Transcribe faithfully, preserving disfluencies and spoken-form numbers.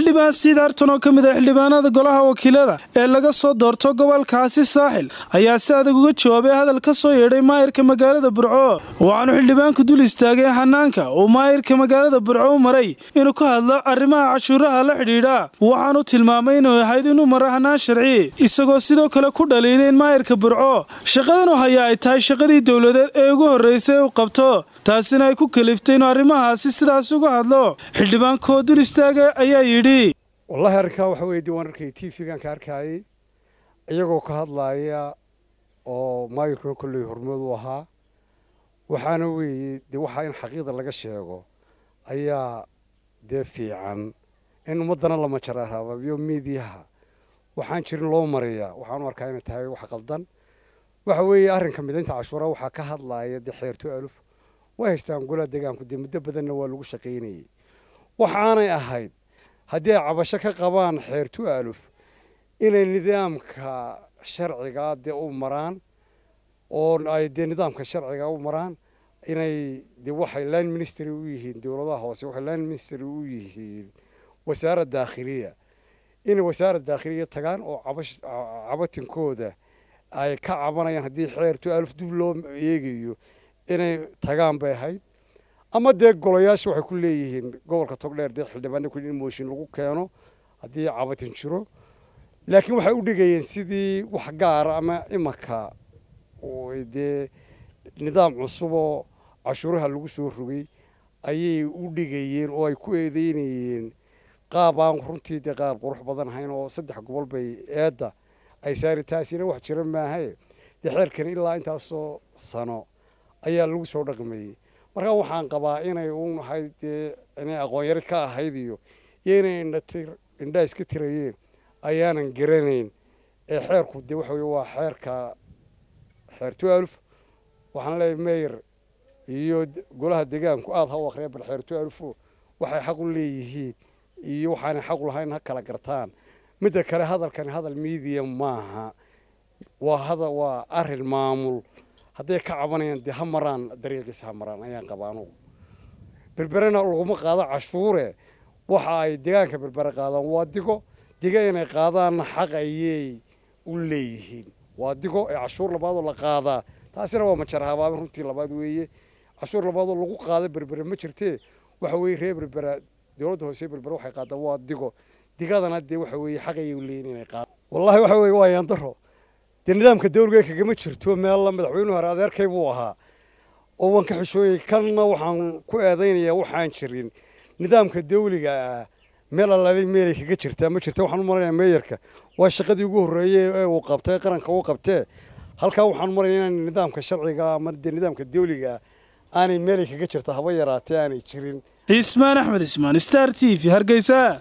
xildhibaan Sidaartan oo ka mid ah xildhibaanada golaha wakiilada ee laga soo doorto gobolkaasi Saaxil ayaa si adag uga jawaabay hadal ka soo yeedhay maayirka magaalada Burco waxaanu xildhibaanku dul istaagay hanaanka oo maayirka magaalada Burco u maray inuu ka hadlo arrimaha cashuuraha la xidhiidha waxaanu tilmaamay inuu yahay inuu maro hanaan sharci isagoo sidoo kale ku dhaliilay maayirka Burco shaqadan oo haya ay tahay shaqadii dawladeed ee ugu horeysay uu qabto taasina ay ku kaliftay inuu arrimahaasi sidaas uga hadlo xildhibaanku dul istaagay ayaa yidhi wallahi arkaa waxa weeye diiwaan arkay T V-gan ka arkay iyagoo ka hadlaaya oo maayirku kulli hormud u ahaa waxaana weeye de waxa in xaqiiqda laga sheego ayaa de fiican in umadana lama jaraaraba iyo meediyaha waxaan jirin loo mariyaa waxaan arkaa inay tahay wax qaldan waxa weeye arrinka midaynta cashuura waxa ka hadlaaya de xeerto aluf way haystaan golaha deegaanku de muddo badanna waa lagu shaqeynayay waxaanay ahayd haddii ay cabasho ka qabaan xeerto aluf inay nidaamka sharciga de u maraan oo ay de nidaamka sharciga u maraan inay de waxay line ministry u yihiin dawladaha hoose waxay line ministry u yihiin wasaaradda dakhliga in wasaaradda dakhliga tagaan oo cabash cabatinkooda ay ka cabanayaan haddii xeerto aluf dib loo eegayo inay tagaan bay ahayd ama de golayaasha waxay ku leeyihiin gobolka Togdheer de xildhibaanada ku in mooshin lagu keeno haddii cabatin jiro laakiin waxay u dhigayeen sidii wax gaar ama imaka oo de nidaam cusub oo cashuuraha lagu soo rogay ayay u dhigayeen oo ay ku eedeynayeen qaab aan runtii de qaab qurux badan ahayn oo saddex gobol bay eeda ay saari taasina wax jira maahay de xeerkan ilaa intaas oo sano ayaa lagu soo dhaqmay marka waxaan qabaa inay uu nahay de inay aqoon yar ka ahayd iyo inay indhatir indha iska tirayeen ayaanan garanayn ee xeerku de waxa weeye waa xeerka xeerto aluf waxaan leeyahay mayor iyo golaha deegaanku aad ha u akhriya bal xeerto aluf waxay xaq u leeyihiin iyo waxaan xaq u lahayn ha kala gartaan midda kale hadalkan hadal media maaha waa hada waa arrin maamul hadday ka cabanayaan de hamaraan dariiqiisa hamaraan ayaan qabaano berberana laguma qaado cashuure waxa ay deegaanka berbera qaadaan waa digo diga inay qaadaan xaq ayay u leeyihiin waa digo ee cashuur labaad oo la qaadaa taasina waa majar habaab runtii labaad weeye cashuur labaad oo lagu qaado berbera ma jirtee waxa weeye reer berbera dawladda hoose berbera waxay qaadaan waa digo digadana de waxa weeye xaq ayay u leeyihiin inay qaadaan wallahi waxa weeye waa yaan daro de nidaamka dawladda kagama jirto meel la madaxweynuhu hore adeerkay buu ahaa oo waan ka xishooyay kanna waxaan ku eedeynayaa waxaan jirin nidaamka dawliga meel alaalay meel kaga jirta ma jirta waxaan u maraynayaa meeyarka waa shaqadii ugu horeeyay ee uu qabtay qaranka uu qabtay halka waxaan maraynayaa in nidaamka sharciga ama nidaamka dawliga aanay meel kaga jirta haba yaraatee aanay jirin Ismaan Axmed Ismaan Star T V Hargeysa.